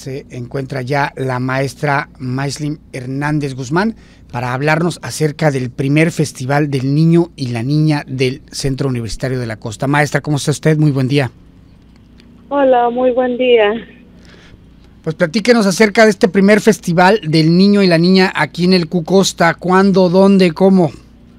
se encuentra ya la maestra Maislin Hernández Guzmán para hablarnos acerca del primer Festival del Niño y la Niña del Centro Universitario de la Costa. Maestra, ¿cómo está usted? Muy buen día. Hola, muy buen día. Pues platíquenos acerca de este primer Festival del Niño y la Niña aquí en el Cucosta. ¿Cuándo, dónde, cómo?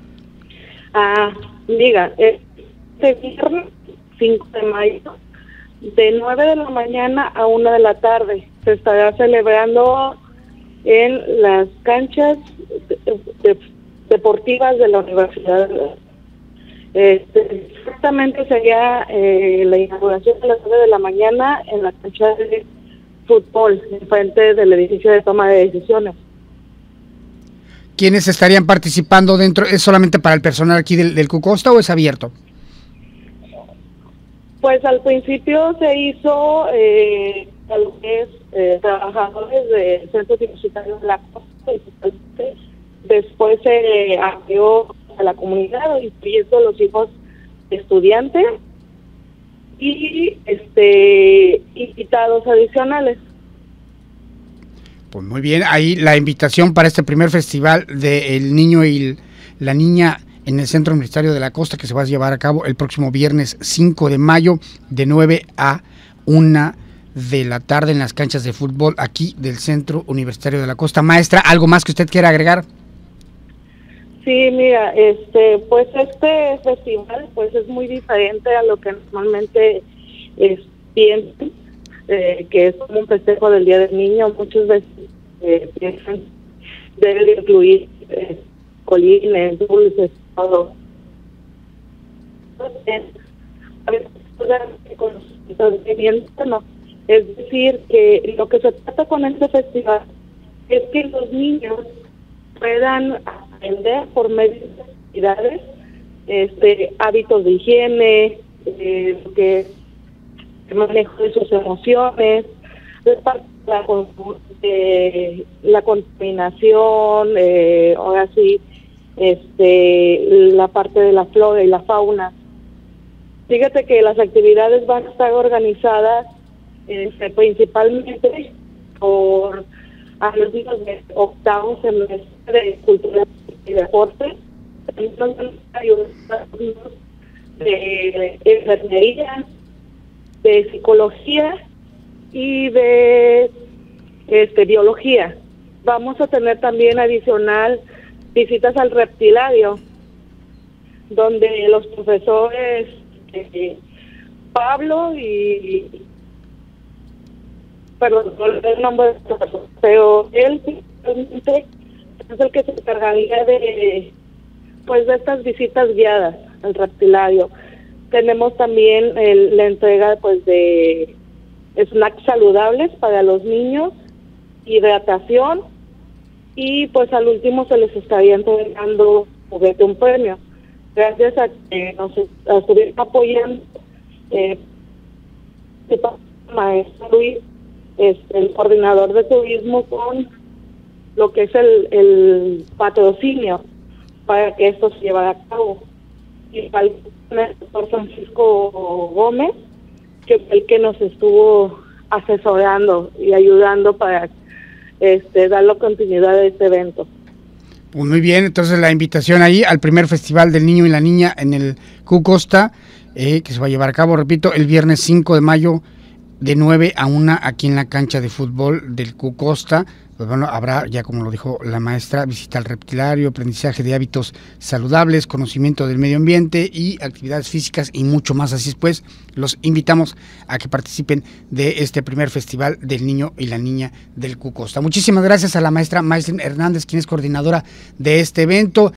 Diga, este viernes 5 de mayo, de 9 de la mañana a 1 de la tarde, se estará celebrando en las canchas deportivas de la universidad. Exactamente sería la inauguración a las 9 de la mañana en la cancha de fútbol, enfrente del edificio de toma de decisiones. ¿Quiénes estarían participando dentro? ¿Es solamente para el personal aquí del Cucosta o es abierto? Pues al principio se hizo a lo que es trabajadores del Centro Universitario de la Costa, después se abrió a la comunidad, incluyendo los hijos de estudiantes y invitados adicionales. Pues muy bien, ahí la invitación para este primer festival del Niño y la Niña en el Centro Universitario de la Costa, que se va a llevar a cabo el próximo viernes 5 de mayo de 9 a 1 de la tarde en las canchas de fútbol aquí del Centro Universitario de la Costa. Maestra, ¿algo más que usted quiera agregar? Sí, mira, pues este festival pues es muy diferente a lo que normalmente piensan, que es como un festejo del Día del Niño. Muchas veces piensan debe incluir colines, dulces, todo. Es decir, que lo que se trata con este festival es que los niños puedan aprender por medio de actividades, hábitos de higiene, lo que es el manejo de sus emociones, la contaminación, ahora sí, la parte de la flora y la fauna. Fíjate que las actividades van a estar organizadas principalmente por a los niños de octavo semestre de cultura y deporte, de enfermería, de psicología y de biología. Vamos a tener también adicional visitas al reptilario, donde los profesores Pablo y perdón, el nombre del profesor, pero él es el que se encargaría de estas visitas guiadas al reptilario. Tenemos también la entrega pues de snacks saludables para los niños, hidratación, y pues al último se les estaría entregando un premio. Gracias a que nos estuvieron apoyando el maestro Luis, el coordinador de turismo, con lo que es el patrocinio para que esto se llevara a cabo. Y el doctor Francisco Gómez, que fue el que nos estuvo asesorando y ayudando para darle continuidad a este evento. Pues muy bien, entonces la invitación ahí al primer Festival del Niño y la Niña en el Cucosta, que se va a llevar a cabo, repito, el viernes 5 de mayo de 9 a 1 aquí en la cancha de fútbol del Cucosta. Pues bueno, habrá, ya como lo dijo la maestra, visita al reptilario, aprendizaje de hábitos saludables, conocimiento del medio ambiente y actividades físicas y mucho más. Así es pues, los invitamos a que participen de este primer Festival del Niño y la Niña del Cucosta. Muchísimas gracias a la maestra Maislin Hernández, quien es coordinadora de este evento.